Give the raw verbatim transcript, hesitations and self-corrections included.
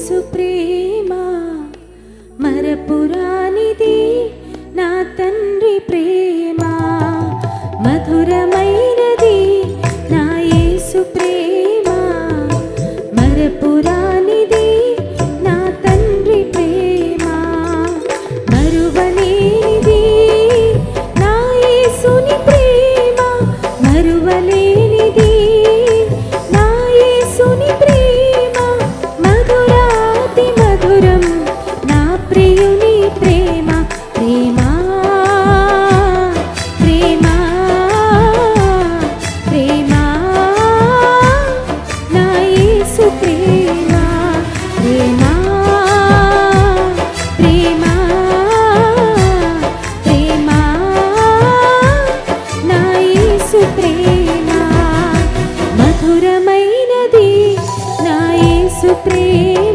యేసు ప్రేమ మరపురానిది నా తండ్రి ప్రేమ మధురమైనది నా యేసు ప్రేమ మరపురానిది నా తండ్రి ప్రేమ మరువలేనిది నా యేసుని ప్రేమ మరువలేనిది నా యేసుని ప్రేమ మధురాతి మధురం నా ప్రియుని ప్రేమ ప్రేమ ప్రేమ ప్రేమ నా యేసు ప్రేమ ప్రేమ ప్రేమ ప్రేమ నా యేసు ప్రేమ మధురమైనది నా యేసు ప్రేమ